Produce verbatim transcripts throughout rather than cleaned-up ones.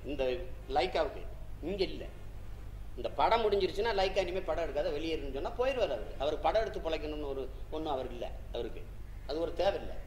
இந்த லைக்காவுக்கு. இங்கே இல்லை. இந்த படம் முடிஞ்சிருச்சுன்னா லைக்கா இனிமேல் படம் எடுக்காத வெளியேறுன்னு சொன்னால் போயிடுவார் அவர். அவர் படம் எடுத்து பிழைக்கணும்னு ஒரு ஒன்றும் அவர் இல்லை அவருக்கு. அது ஒரு தேவையில்லை.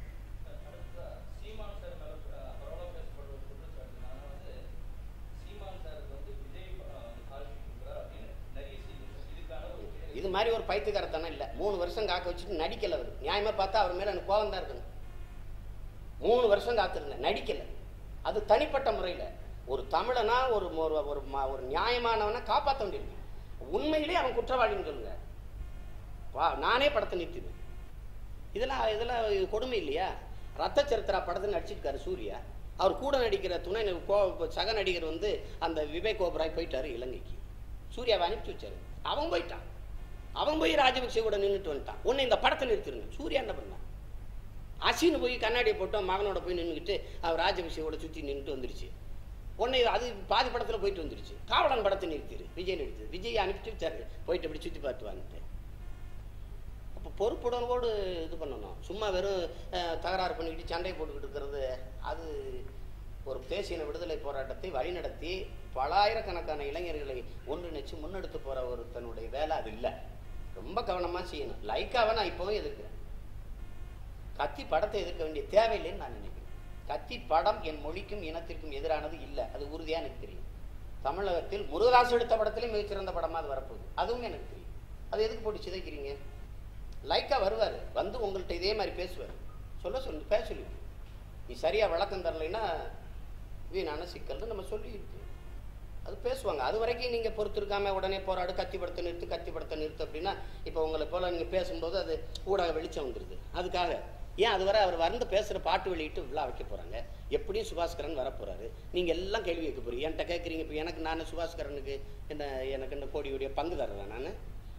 இது மாதிரி ஒரு பைத்தியக்காரத்தனம் இல்லை. மூணு வருஷம் காக்க வச்சுட்டு நடிக்கலை அவர். நியாயமாக பார்த்தா அவர் மேலே எனக்கு கோபம் தான் இருக்கணும். மூணு வருஷம் காத்திருந்தேன், நடிக்கலை. அது தனிப்பட்ட முறையில் ஒரு தமிழனா ஒரு ஒரு ஒரு நியாயமானவனை காப்பாற்ற வேண்டியிருக்கு. உண்மையிலே அவன் குற்றவாளின்னு சொல்லுங்க, வா நானே படத்தை நிறுத்திடுவேன். இதெல்லாம் இதெல்லாம் கொடுமை இல்லையா? ரத்த சரித்திரா படத்தை நடிச்சிருக்காரு சூர்யா. அவர் கூட நடிக்கிற துணை சக நடிகர் வந்து அந்த விவேக் ஓபராய் போயிட்டாரு இலங்கைக்கு. சூர்யாவை அனுப்பிச்சு வச்சாரு. அவன் போயிட்டான். அவன் போய் ராஜபக்சே கூட நின்றுட்டு வந்துட்டான். உன்னை இந்த படத்தை நிறுத்திருங்க. சூர்யா என்ன பண்ணான்? அசின்னு போய் கண்ணாடியை போட்டோம், மகனோட போய் நின்றுக்கிட்டு அவர் ராஜபக்சேவோட சுற்றி நின்றுட்டு வந்துருச்சு. உன்னை அது பாதி படத்தில் போயிட்டு வந்துருச்சு. காவலன் படத்தை நிறுத்திரு, விஜய் நடித்தது. விஜய் அனுப்பிச்சு வச்சாரு, போயிட்டு அப்படி சுற்றி பார்த்து வாங்கிட்டு. அப்போ பொறுப்புடனோடு இது பண்ணணும். சும்மா வெறும் தகராறு பண்ணிக்கிட்டு சண்டை போட்டுக்கிட்டு இருக்கிறது, அது ஒரு தேசிய விடுதலை போராட்டத்தை வழிநடத்தி பலாயிரக்கணக்கான இளைஞர்களை ஒன்றிணைச்சு முன்னெடுத்து போகிற ஒரு தன்னுடைய வேலை அது இல்லை. ரொம்ப கவனமாக செய்யணும். லைக்காவை நான் இப்போவும் எதிர்க்கிறேன். கத்தி படத்தை எதிர்க்க வேண்டிய தேவையில்லைன்னு நான் நினைக்கிறேன். கத்தி படம் என் மொழிக்கும் இனத்திற்கும் எதிரானது இல்லை, அது உறுதியாக எனக்கு தெரியும். தமிழகத்தில் முருகதாஸ் எடுத்த படத்திலே மிகச்சிறந்த படமாக அது வரப்போகுது, அதுவும் எனக்கு தெரியும். அது எதுக்கு போட்டு சிதைக்கிறீங்க? லைக்கா வருவார், வந்து உங்கள்கிட்ட இதே மாதிரி பேசுவார். சொல்ல சொல்லு, பேச சொல்லி நீ சரியாக விளக்கம் தரலைன்னா வீணான சிக்கல்னு நம்ம சொல்லியிருக்கு. அது பேசுவாங்க. அது வரைக்கும் நீங்கள் பொறுத்திருக்காம உடனே போராடு, கத்தி படத்தை நிறுத்து, கத்தி படத்தை நிறுத்து அப்படின்னா இப்போ உங்களை போல் நீங்கள் பேசும்போது அது ஊடக வெளிச்சம் வந்துடுது. அதுக்காக ஏன் அது வரை அவர் வந்து பேசுகிற பாட்டு வெளியிட்டு விழா வைக்க போகிறாங்க. எப்படியும் சுபாஸ்கரன் வரப்போகிறாரு. நீங்கள் எல்லாம் கேள்வி கேட்க போகிறீங்க, என்கிட்ட கேட்குறீங்க. இப்போ எனக்கு நான் சுபாஸ்கரனுக்கு என்ன எனக்கு என்ன கோடியுடைய பங்கு தர்றேன் நான்.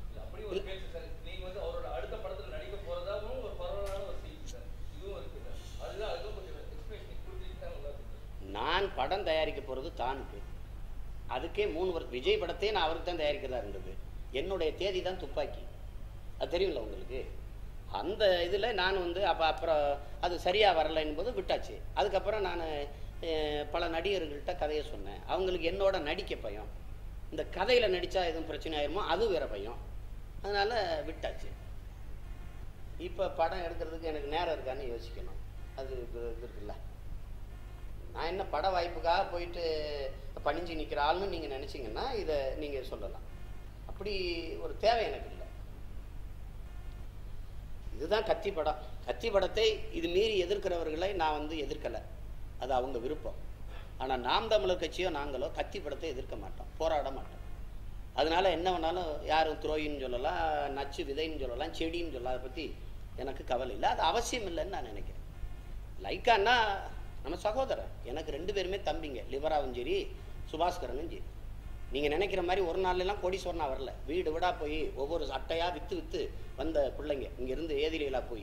நான் படம் தயாரிக்க போகிறது தானுக்கு. அதுக்கே மூணு வருஷம் விஜய் படத்தையே நான் அவருக்கு தான் தயாரிக்கிறதா இருந்தது. என்னுடைய தேதி தான் துப்பாக்கி, அது தெரியும்ல உங்களுக்கு. அந்த இதில் நான் வந்து அப்போ அப்புறம் அது சரியாக வரலை என்பது விட்டாச்சு. அதுக்கப்புறம் நான் பல நடிகர்கள்ட்ட கதையை சொன்னேன். அவங்களுக்கு என்னோட நடிக்க பயம், இந்த கதையில் நடித்தா எதுவும் பிரச்சனை ஆயிருமோ அது வேற பயம். அதனால் விட்டாச்சு. இப்போ படம் எடுக்கிறதுக்கு எனக்கு நேரம் இருக்கான்னு யோசிக்கணும். அது இது இருக்குல்ல. நான் என்ன பட வாய்ப்புக்காக போயிட்டு பணிஞ்சு நிற்கிற ஆள்னு நீங்கள் நினச்சிங்கன்னா இதை நீங்கள் சொல்லலாம். அப்படி ஒரு தேவை எனக்கு இல்லை. இதுதான் கத்தி படம். கத்தி படத்தை இது மீறி எதிர்க்கிறவர்களை நான் வந்து எதிர்க்கலை, அது அவங்க விருப்பம். ஆனால் நாம் தமிழர் கட்சியோ நாங்களோ கத்தி படத்தை எதிர்க்க மாட்டோம், போராட மாட்டோம். அதனால என்ன வேணாலும் யாரும் துரோயின்னு சொல்லலாம், நச்சு விதைன்னு சொல்லலாம், செடின்னு சொல்லலாம். அதை பற்றி எனக்கு கவலை இல்லை, அது அவசியம் இல்லைன்னு நான் நினைக்கிறேன். லைக்கான்னா நம்ம சகோதரர், எனக்கு ரெண்டு பேருமே தம்பிங்க. லிவராவும் சரி சுபாஸ்கரனும் சரி. நீங்கள் நினைக்கிற மாதிரி ஒரு நாள்லாம் கோடீஸ்வரனா வரல. வீடு வீடாக போய் ஒவ்வொரு அட்டையாக விற்று விற்று வந்த பிள்ளைங்க இங்கேருந்து ஏதிரிகளாக போய்.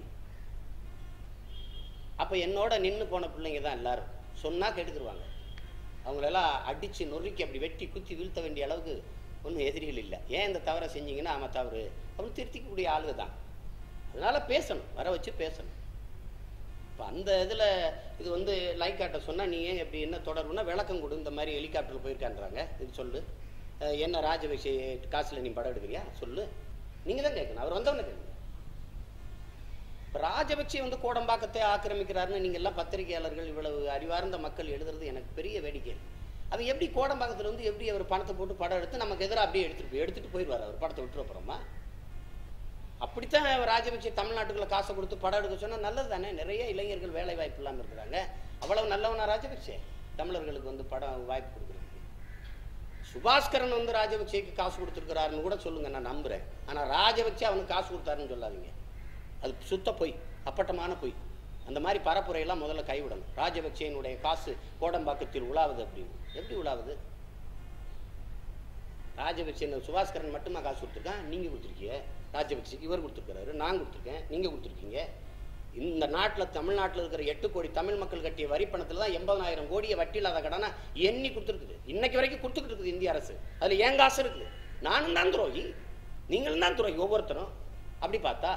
அப்போ என்னோட நின்று போன பிள்ளைங்க தான் எல்லாரும். சொன்னால் கெடுத்துருவாங்க. அவங்களெல்லாம் அடித்து நொறுக்கி அப்படி வெட்டி குத்தி வீழ்த்த வேண்டிய அளவுக்கு ஒன்றும் எதிரிகள் இல்லை. ஏன் இந்த தவறை செஞ்சீங்கன்னா ஆமாம் தவறு அப்படின்னு திருத்திக்கக்கூடிய ஆளுக தான். அதனால் பேசணும், வர வச்சு பேசணும். இப்போ அந்த இதில் இது வந்து லைக்காட்ட சொன்னால் நீ ஏன் எப்படி என்ன தொடர்புனா விளக்கம் கொடு. இந்த மாதிரி ஹெலிகாப்டரில் போயிருக்கான்றாங்க, இது சொல்லு. என்ன ராஜபக்சே காசில் நீ படம் எடுக்கிறியா சொல்லு. நீங்கள் தான் கேட்கணும், அவர் வந்தவொன்னே கேட்கணும். இப்போ ராஜபக்சே வந்து கோடம்பாக்கத்தை ஆக்கிரமிக்கிறாருன்னு நீங்கள் எல்லாம் பத்திரிகையாளர்கள் இவ்வளவு அறிவார்ந்த மக்கள் எழுதுறது எனக்கு பெரிய வேடிக்கை. அது எப்படி கோடம்பாக்கத்தில் வந்து எப்படி அவர் பணத்தை போட்டு படம் எடுத்து நமக்கு எதிராக அப்படியே எடுத்துகிட்டு போய் எடுத்துகிட்டு போயிடுவார் அவர் படத்தை விட்டுரு அப்புறமா. அப்படித்தான் ராஜபக்சே தமிழ்நாட்டுக்குள்ள காசை கொடுத்து படம் எடுக்க சொன்னால் நல்லது தானே. நிறைய இளைஞர்கள் வேலை வாய்ப்பு இல்லாமல் இருக்கிறாங்க. அவ்வளவு நல்லவனா ராஜபக்சே தமிழர்களுக்கு வந்து படம் வாய்ப்பு கொடுக்குறதுக்கு. சுபாஸ்கரன் வந்து ராஜபக்சேக்கு காசு கொடுத்துருக்கிறாருன்னு கூட சொல்லுங்க, நான் நம்புகிறேன். ஆனால் ராஜபக்சே அவனுக்கு காசு கொடுத்தாருன்னு சொல்லாதீங்க, அது சுத்த பொய், அப்பட்டமான பொய். அந்த மாதிரி பரப்புரையெல்லாம் முதல்ல கைவிடணும். ராஜபக்சேனுடைய காசு கோடம்பாக்கத்தில் உலாவுது அப்படின்னு. எப்படி உலாவுது? ராஜபக்சே சுபாஸ்கரன் மட்டுமா காசு கொடுத்துருக்கான்? நீங்கள் கொடுத்துருக்கீங்க. ராஜபக்சேக்கு இவர் கொடுத்துருக்காரு, நான் கொடுத்துருக்கேன், நீங்கள் கொடுத்துருக்கீங்க. இந்த நாட்டில் தமிழ்நாட்டில் இருக்கிற எட்டு கோடி தமிழ் மக்கள் கட்டிய வரி பணத்தில் தான் எண்பதாயிரம் கோடியை வட்டி இல்லாத கடனை எண்ணி கொடுத்துருக்குது. இன்னைக்கு வரைக்கும் கொடுத்துக்கிட்டு இருக்குது இந்திய அரசு. அதில் ஏன் காசு இருக்குது? நானும் தான் துரோகி, நீங்களும் தான் துரோகி, ஒவ்வொருத்தரும். அப்படி பார்த்தா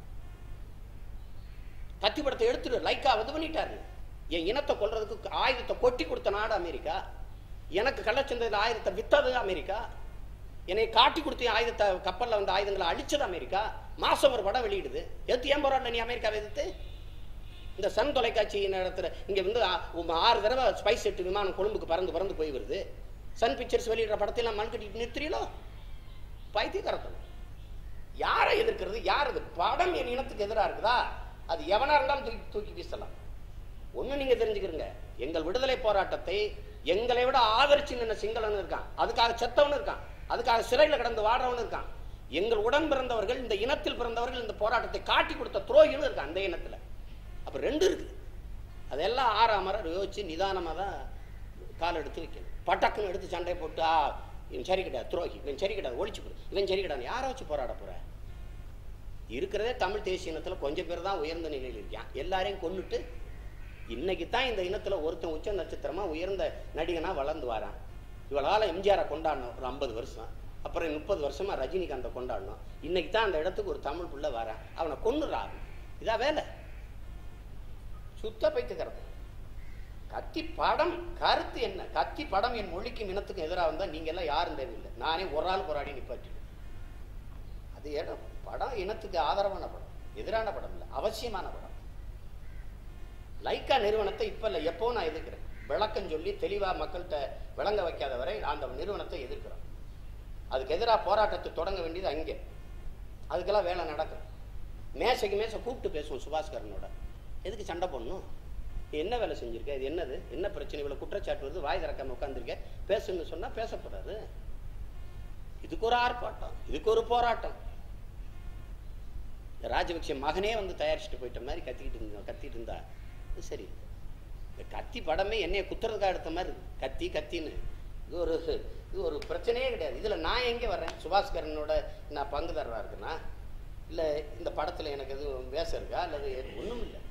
கத்தி படத்தை எடுத்துட்டு லைக்கா இது பண்ணிட்டாரு. என் இனத்தை கொல்றதுக்கு ஆயுதத்தை கொட்டி கொடுத்த நாடு அமெரிக்கா. எனக்கு கள்ளச்சந்தையில் ஆயுதத்தை வித்தது அமெரிக்கா, என்னை காட்டி கொடுத்த ஆயுதத்தை கப்பலில் வந்து ஆயுதங்களை அழிச்சது அமெரிக்கா. மாசம் ஒரு படம் வெளியிடுது. எது ஏன் போராடல நீ அமெரிக்காவை எதிர்த்து? இந்த சன் தொலைக்காட்சி இடத்துல இங்க வந்து ஆறு தடவை ஸ்பைஸ் எட்டு விமானம் கொழும்புக்கு பறந்து பறந்து போய் வருது. சன் பிக்சர்ஸ் வெளியிடுற படத்தையெல்லாம் மண் கட்டிட்டு நிறுத்துறீங்களோ? பைத்தியக்காரத்தனம். யாரை எதிர்க்கிறது? யார் இது? படம் என் இனத்துக்கு எதிராக இருக்குதா? அது எவனா இருந்தாலும் தூக்கி தூக்கி வீசலாம். ஒண்ணு நீங்க தெரிஞ்சுக்கிறீங்க, எங்கள் விடுதலை போராட்டத்தை எங்களை விட ஆதரிச்சு நின்ன சிங்களவன் இருக்கான், அதுக்காக செத்தவன் இருக்கான், அதுக்காக சிறையில் கிடந்து வாடுறவன் இருக்கான். எங்கள் உடன் பிறந்தவர்கள், இந்த இனத்தில் பிறந்தவர்கள் இந்த போராட்டத்தை காட்டி கொடுத்த துரோகிகளும் இருக்கான் அந்த இனத்துல. அப்ப ரெண்டு இருக்குது. அதெல்லாம் ஆறாமற யோசிச்சு நிதானமாக தான் கால் எடுத்து வைக்கணும். பட்டக்குன்னு எடுத்து சண்டை போட்டு ஆ இவன் சரி கிடையாது துரோகி, இவன் சரி கிடையாது ஒழிச்சு போடு, இவன் சரி கிடையாது யாரை வச்சு போராட போற? இருக்கிறதே தமிழ் தேசிய இனத்துல கொஞ்சம் பேர் தான் உயர்ந்த நிலையில் இருக்கான். எல்லாரையும் கொண்டுட்டு இன்னைக்கு தான் இந்த இனத்துல ஒருத்தன் உச்ச நட்சத்திரமா உயர்ந்த நடிகனா வளர்ந்து வரான். இவளால எம்ஜிஆரை கொண்டாடணும் ஒரு ஐம்பது வருஷம், அப்புறம் முப்பது வருஷமா ரஜினிகாந்தை கொண்டாடணும். இன்னைக்கு தான் அந்த இடத்துக்கு ஒரு தமிழ் புள்ள வரான், அவனை கொண்டுறான். இதா வேலை? சுத்த பைத்துக்கிறது. கத்தி படம் கருத்து என்ன? கத்தி படம் என் மொழிக்கும் இனத்துக்கும் எதிராக வந்தா நீங்க எல்லாம் யாரும் தேவையில்லை, நானே ஒரு ஆள் போராடி நிப்பாட்டிடுவேன். அது இடம் படம் இனத்துக்கு ஆதரவான படம், எதிரான படம் இல்லை, அவசியமான படம். லைக்கா நிறுவனத்தை இப்ப இல்லை, எப்போ நான் எதிர்க்கிறேன். விளக்கம் சொல்லி தெளிவா மக்கள்கிட்ட விளங்க வைக்காத வரை அந்த நிறுவனத்தை எதிர்க்கிறோம். அதுக்கு எதிராக போராட்டத்தை தொடங்க வேண்டியது அங்கே. அதுக்கெல்லாம் வேலை நடக்கும். மேசைக்கு மேசை கூப்பிட்டு பேசுவோம் சுபாஸ்கரனோட. எதுக்கு சண்டை போடணும்? என்ன வேலை செஞ்சிருக்க? இது என்னது? என்ன பிரச்சனை? இவ்வளவு குற்றச்சாட்டு வருது, வாய் திறக்காம உட்காந்துருக்க, பேசுன்னு சொன்னா பேசப்படாது. இதுக்கு ஒரு ஆர்ப்பாட்டம், இதுக்கு ஒரு போராட்டம். ராஜபக்ஷ மகனே வந்து தயாரிச்சுட்டு போயிட்ட மாதிரி கத்திக்கிட்டு இருந்தா கத்திட்டு இருந்தா இது சரி. கத்தி படமே என்னைய குத்துறதுக்காக எடுத்த மாதிரி இருக்கு. கத்தி கத்தின்னு இது ஒரு இது ஒரு பிரச்சனையே கிடையாது. இதுல நான் எங்கே வர்றேன்? சுபாஸ்கரனோட நான் பங்குதாரா இருக்குன்னா இல்லை இந்த படத்துல எனக்கு எதுவும் பேச இருக்கா? அல்லது ஒன்றும் இல்லை.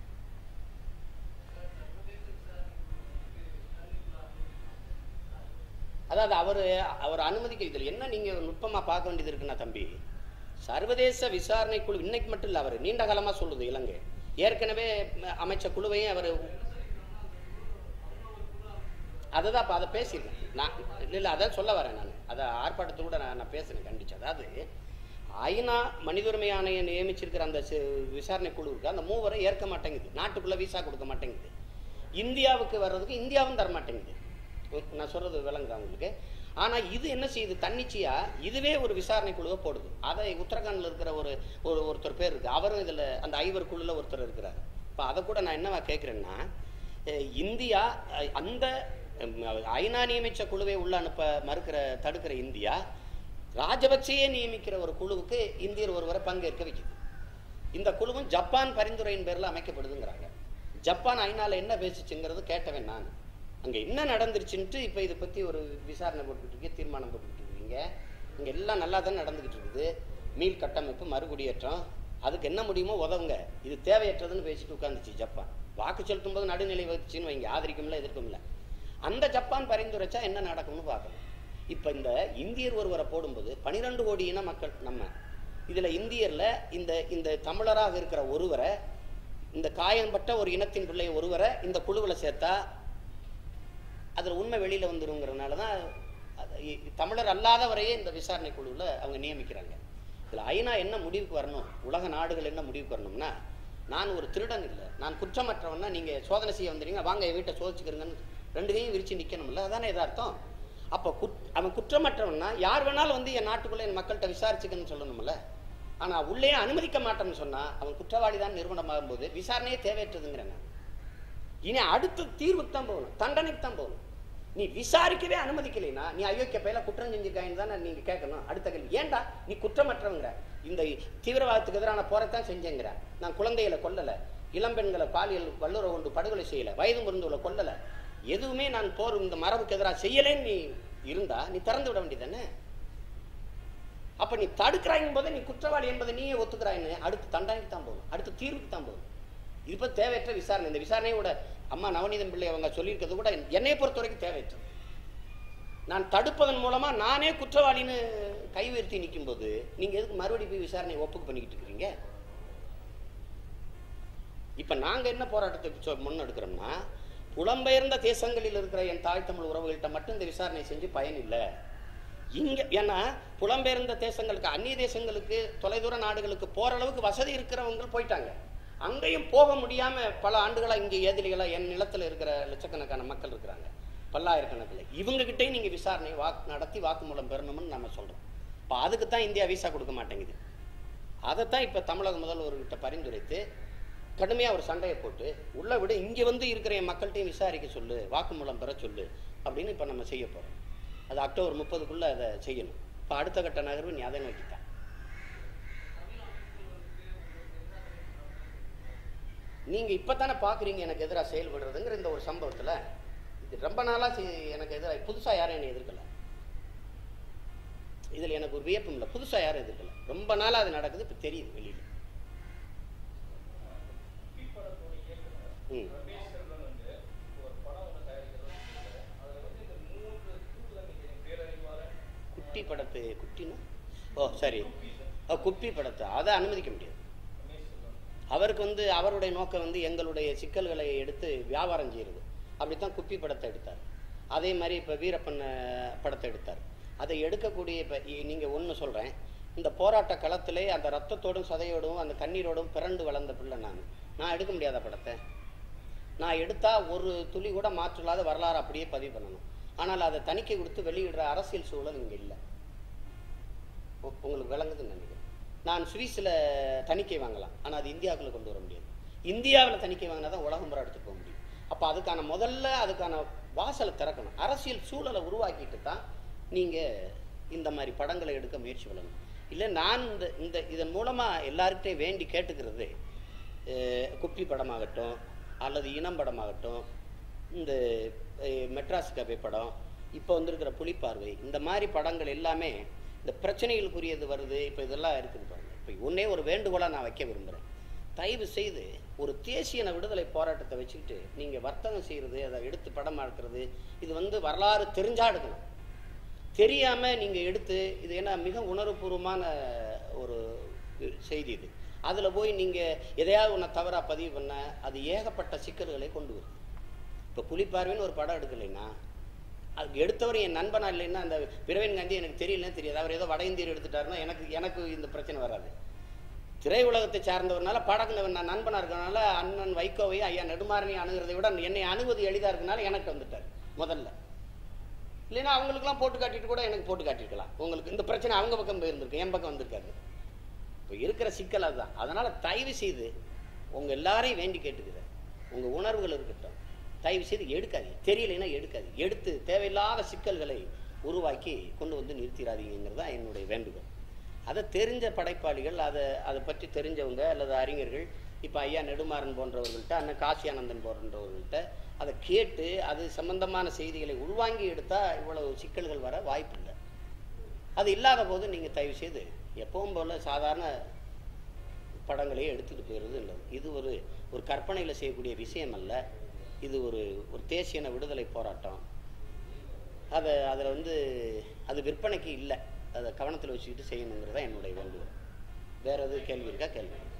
அதாவது அவர் அவர் அனுமதிக்க இதில் என்ன நீங்கள் நுட்பமாக பார்க்க வேண்டியது இருக்குன்னா தம்பி, சர்வதேச விசாரணை குழு இன்னைக்கு மட்டும் இல்லை, அவர் நீண்ட காலமாக சொல்லுது. இலங்கை ஏற்கனவே அமைச்ச குழுவையும் அவர் அதை தான் இப்போ அதை பேசியிருக்கேன் நான். இல்லை அதான் சொல்ல வரேன் நான். அதை ஆர்ப்பாட்டத்தோடு கூட நான் நான் பேசுகிறேன் கண்டிச்சு. அதாவது ஐநா மனித உரிமை ஆணையம் நியமிச்சிருக்கிற அந்த விசாரணை குழு இருக்கு, அந்த மூவரை ஏற்க மாட்டேங்குது. நாட்டுக்குள்ளே விசா கொடுக்க மாட்டேங்குது. இந்தியாவுக்கு வர்றதுக்கு இந்தியாவும் தர மாட்டேங்குது. நான் சொல்றது விளங்குதா உங்களுக்கு? ஆனா இது என்ன செய்யுது? தன்னிச்சையா இதுவே ஒரு விசாரணை குழுவை போடுது. அதை உத்தரகாண்ட்ல இருக்கிற ஒரு ஒருத்தர் பேர் இருக்கு, அவரும் இதுல அந்த ஐவர் குழுல ஒருத்தர் இருக்கிறார். இப்ப அதை கூட நான் என்னவா கேட்கிறேன்னா, இந்தியா அந்த ஐநா நியமிச்ச குழுவை உள்ள அனுப்ப மறுக்கிற தடுக்கிற இந்தியா ராஜபக்சேயே நியமிக்கிற ஒரு குழுவுக்கு இந்தியர் ஒருவரை பங்கேற்க வைக்குது. இந்த குழுவும் ஜப்பான் பரிந்துரையின் பேர்ல அமைக்கப்படுதுங்கிறாங்க. ஜப்பான் ஐநால என்ன பேசிச்சுங்கிறது கேட்டவன் நான். அங்கே என்ன நடந்துருச்சுன்ட்டு இப்போ இதை பற்றி ஒரு விசாரணை போட்டுக்கிட்டு இருக்கீங்க, தீர்மானம் போட்டுக்கிட்டு இருக்கீங்க. இங்கே எல்லாம் நல்லா தான் நடந்துக்கிட்டு இருக்குது. மீள் கட்டமைப்பு, மறுகுடியேற்றம், அதுக்கு என்ன முடியுமோ உதவுங்க. இது தேவையற்றதுன்னு பேசிட்டு உட்காந்துச்சு ஜப்பான். வாக்கு செலுத்தும் போது நடுநிலை வச்சுன்னு வைங்க, ஆதரிக்கும்ல எதிர்க்கும்ல. அந்த ஜப்பான் பரிந்துரைச்சா என்ன நடக்கும்னு பார்க்கணும். இப்போ இந்த இந்தியர் ஒருவரை போடும்போது பனிரெண்டு கோடி இன மக்கள் நம்ம இதில் இந்தியரில் இந்த இந்த தமிழராக இருக்கிற ஒருவரை, இந்த காயம்பட்ட ஒரு இனத்தின் பிள்ளை ஒருவரை இந்த குழுவில் சேர்த்தா அதில் உண்மை வெளியில் வந்துருங்கிறதுனால தான் தமிழர் அல்லாதவரையே இந்த விசாரணை குழுவில் அவங்க நியமிக்கிறாங்க. இதில் ஐநா என்ன முடிவுக்கு வரணும், உலக நாடுகள் என்ன முடிவுக்கு வரணும்னா, நான் ஒரு திருடன் இல்லை, நான் குற்றமற்றவன்னா நீங்கள் சோதனை செய்ய வந்துடுங்க, வாங்க என் வீட்டை சோதிச்சுக்கிறீங்கன்னு ரெண்டு கையும் விரிச்சு நிற்கணும்ல. அதானே எதார்த்தம். அப்போ குட் அவன் குற்றமற்றவன்னா யார் வேணாலும் வந்து என் நாட்டுக்குள்ளே என் மக்கள்கிட்ட விசாரிச்சுக்கணும்னு சொல்லணும்ல. ஆனால் உள்ளே அனுமதிக்க மாட்டேன்னு சொன்னால் அவன் குற்றவாளி தான் நிறுவனமாகும் போது விசாரணையே தேவையற்றதுங்கிறேன் நான். இனி அடுத்த தீர்வுக்கு தான் போகணும், தண்டனைக்கு தான் போகணும். நீ விசாரிக்கவே அனுமதிக்கலைன்னா நீ அயோக்கிய பயில குற்றம் செஞ்சிருக்காயின்னு தான் நீங்க கேட்கணும். அடுத்த கேள்வி, ஏன்டா நீ குற்றமற்றவங்கிற, இந்த தீவிரவாதத்துக்கு எதிரான போராட்டம் செஞ்சேங்கிற, நான் குழந்தைகளை கொல்லலை, இளம்பெண்களை பாலியல் வல்லுறவு கொண்டு படுகொலை செய்யலை, வயது முறிந்தவளை கொல்லலை, எதுவுமே நான் போர் இந்த மரபுக்கு எதிராக செய்யலைன்னு நீ இருந்தா நீ திறந்து விட வேண்டியதானே. அப்ப நீ தடுக்கிறாங்க போது நீ குற்றவாளி என்பதை நீயே ஒத்துக்கிறாயின்னு அடுத்து தண்டனைக்கு தான் போகணும், அடுத்து தீர்வுக்கு தான் போகணும். இது இப்போ தேவையற்ற விசாரணை. இந்த விசாரணையோட அம்மா நவநீதம் பிள்ளை அவங்க சொல்லியிருக்கிறது கூட என்னை பொறுத்த வரைக்கும் தேவையற்றது. நான் தடுப்பதன் மூலமா நானே குற்றவாளின்னு கை உயர்த்தி நிற்கும் போது நீங்க எதுக்கு மறுபடியும் போய் விசாரணை ஒப்புக்கு பண்ணிக்கிட்டு இருக்கிறீங்க? இப்ப நாங்க என்ன போராட்டத்தை முன்னெடுக்கிறோம்னா, புலம்பெயர்ந்த தேசங்களில் இருக்கிற என் தாய் தமிழ் உறவுகள்கிட்ட மட்டும் இந்த விசாரணை செஞ்சு பயன் இல்லை. இங்க ஏன்னா புலம்பெயர்ந்த தேசங்களுக்கு, அந்நிய தேசங்களுக்கு, தொலைதூர நாடுகளுக்கு போற அளவுக்கு வசதி இருக்கிறவங்க போயிட்டாங்க. அங்கேயும் போக முடியாம பல ஆண்டுகளா இங்கே ஏதிலிகளா என் நிலத்தில் இருக்கிற லட்சக்கணக்கான மக்கள் இருக்கிறாங்க, பல்லாயிரக்கணக்கில். இவங்க கிட்டையும் நீங்க விசாரணை வாக்கு நடத்தி வாக்குமூலம் பெறணும்னு நம்ம சொல்றோம். இப்போ அதுக்கு தான் இந்தியா விசா கொடுக்க மாட்டேங்குது. அதைத்தான் இப்போ தமிழக முதல்வர்கிட்ட பரிந்துரைத்து கடுமையாக ஒரு சண்டையை போட்டு உள்ள விட இங்கே வந்து இருக்கிற என் மக்கள்கிட்டையும் விசாரிக்க சொல்லு, வாக்குமூலம் பெற சொல்லு அப்படின்னு இப்போ நம்ம செய்ய போகிறோம். அது அக்டோபர் முப்பதுக்குள்ளே அதை செய்யணும். இப்போ அடுத்த கட்ட நகர்வு நீ அதை நோக்கித்தான். நீங்கள் இப்போ தானே பார்க்குறீங்க எனக்கு எதிராக செயல்படுறதுங்கிற இந்த ஒரு சம்பவத்தில். இது ரொம்ப நாளாக எனக்கு எதிராக புதுசாக யாரும் என்னை எதிர்க்கலை. இதில் எனக்கு ஒரு வியப்பும் இல்லை, புதுசாக யாரும் எதிர்க்கலை. ரொம்ப நாளாக அது நடக்குது, இப்போ தெரியுது வெளியில். ம் குட்டி படத்து குட்டினா ஓ சரி ஓ குப்பி படத்தை அதை அனுமதிக்க முடியாது. அவருக்கு வந்து அவருடைய நோக்கம் வந்து எங்களுடைய சிக்கல்களை எடுத்து வியாபாரம் செய்கிறது. அப்படித்தான் குப்பி படத்தை எடுத்தார். அதே மாதிரி இப்போ வீரப்பன் படத்தை எடுத்தார். அதை எடுக்கக்கூடிய இப்போ நீங்கள் ஒன்று சொல்கிறேன், இந்த போராட்ட களத்திலே அந்த ரத்தத்தோடும் சதையோடும் அந்த கண்ணீரோடும் பிறண்டு வளர்ந்த பிள்ளை நான். நான் எடுக்க முடியாத படத்தை நான் எடுத்தால் ஒரு துளி கூட மாற்றில்லாத வரலாறு அப்படியே பதிவு பண்ணணும். ஆனால் அதை தணிக்கை கொடுத்து வெளியிடுற அரசியல் சூழல் இங்கே இல்லை. உங்களுக்கு விளங்குதுன்னு நினைக்கிறேன். நான் சுவிஸில் தணிக்கை வாங்கலாம், ஆனால் அது இந்தியாவுக்குள்ளே கொண்டு வர முடியாது. இந்தியாவில் தணிக்கை வாங்கினா தான் உலகம் பூரா எடுத்துட்டு போக முடியும். அப்போ அதுக்கான முதல்ல அதுக்கான வாசலை திறக்கணும். அரசியல் சூழலை உருவாக்கிட்டு தான் நீங்கள் இந்த மாதிரி படங்களை எடுக்க முயற்சி பண்ணணும். இல்லை நான் இந்த இந்த இதன் மூலமாக எல்லாருக்கிட்டையும் வேண்டி கேட்டுக்கிறது, குப்பி படமாகட்டும் அல்லது இனம் படமாகட்டும், இந்த மெட்ராஸ் கபை படம், இப்போ வந்திருக்கிற புலிப்பார்வை, இந்த மாதிரி படங்கள் எல்லாமே இந்த பிரச்சனைகளுக்குரியது வருது. இப்போ இதெல்லாம் இருக்குது பாருங்க. இப்போ ஒன்றே ஒரு வேண்டுகோளாக நான் வைக்க விரும்புகிறேன். தயவு செய்து ஒரு தேசிய விடுதலை போராட்டத்தை வச்சுக்கிட்டு நீங்கள் வர்த்தகம் செய்கிறது, அதை எடுத்து படம் எடுக்கிறது, இது வந்து வரலாறு தெரிஞ்சா எடுக்கணும். தெரியாமல் நீங்கள் எடுத்து இது ஏன்னா மிக உணர்வுபூர்வமான ஒரு செய்தி இது. அதில் போய் நீங்கள் எதையாவது ஒன்று தவறாக பதிவு பண்ண அது ஏகப்பட்ட சிக்கல்களை கொண்டு வருது. இப்போ புலிப்பார்வைன்னு ஒரு படம் எடுக்கலைன்னா, அது எடுத்தவர் என் நண்பனா இல்லைன்னா, அந்த பிரவீன் காந்தி எனக்கு தெரியலன்னு தெரியாது, அவர் ஏதோ வட இந்தியர் எடுத்துட்டாருன்னா எனக்கு எனக்கு இந்த பிரச்சனை வராது. திரையுலகத்தை சார்ந்தவர்னால படக்குனவன் நான் நண்பனாக இருக்கிறனால அண்ணன் வைகோவை ஐயா நெடுமாறனை அணுகிறதை விட என்னை அணுகுவது எளிதாக இருக்கனால எனக்கு வந்துட்டார் முதல்ல. இல்லைன்னா அவங்களுக்குலாம் போட்டு காட்டிட்டு கூட எனக்கு போட்டு காட்டிருக்கலாம். உங்களுக்கு இந்த பிரச்சனை அவங்க பக்கம் போயிருந்திருக்கு, என் பக்கம் வந்திருக்காரு. இப்போ இருக்கிற சிக்கல் அதுதான். அதனால் தயவு செய்து உங்கள் எல்லாரையும் வேண்டி கேட்டுக்கிறேன், உங்கள் உணர்வுகள் இருக்கட்டும், தயவு செய்து எடுக்காதீங்க. தெரியலைன்னா எடுக்காது. எடுத்து தேவையில்லாத சிக்கல்களை உருவாக்கி கொண்டு வந்து நிறுத்திடாதீங்கிறது தான் என்னுடைய வேண்டுகோள். அதை தெரிஞ்ச படைப்பாளிகள், அதை அதை பற்றி தெரிஞ்சவங்க அல்லது அறிஞர்கள், இப்போ ஐயா நெடுமாறன் போன்றவர்கள்ட்ட, அண்ணன் காசி ஆனந்தன் போன்றவர்கள்ட்ட அதை கேட்டு அது சம்பந்தமான செய்திகளை உள்வாங்கி எடுத்தால் இவ்வளவு சிக்கல்கள் வர வாய்ப்பு இல்லை. அது இல்லாத போது நீங்கள் தயவு செய்து எப்பவும் போல் சாதாரண படங்களையே எடுத்துகிட்டு போயிடுறது இல்லை. இது ஒரு ஒரு கற்பனையில் செய்யக்கூடிய விஷயம் அல்ல. இது ஒரு ஒரு தேசிய விடுதலை போராட்டம். அதை அதில் வந்து அது விற்பனைக்கு இல்லை. அதை கவனத்தில் வச்சுக்கிட்டு செய்யணுங்கிறதா என்னுடைய வேண்டுகோள். வேறு எதுவும் கேள்வி இருக்கா? கேள்வி.